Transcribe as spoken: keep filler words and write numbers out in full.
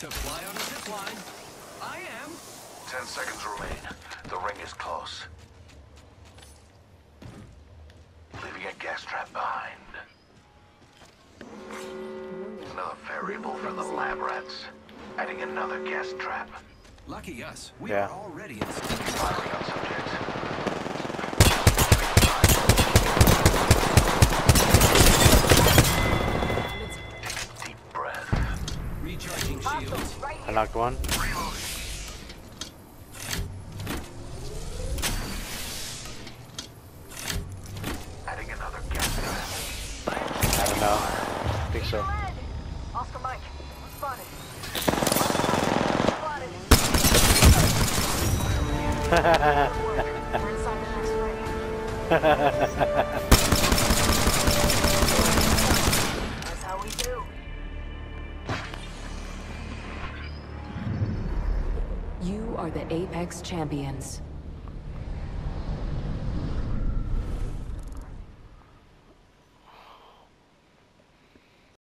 to fly on a zip line. I am. Ten seconds remain. The ring is close. Leaving a gas trap behind. Another variable for the lab rats. Adding another gas trap. Lucky us. We Yeah. are already in. Firing on subject. Take a deep breath. Recharging shields. I knocked one. Adding another gas trap. I don't know. I think so. Oscar Mike, spotted. Spotted. We're inside the next ring. That's how we do. You are the Apex Champions.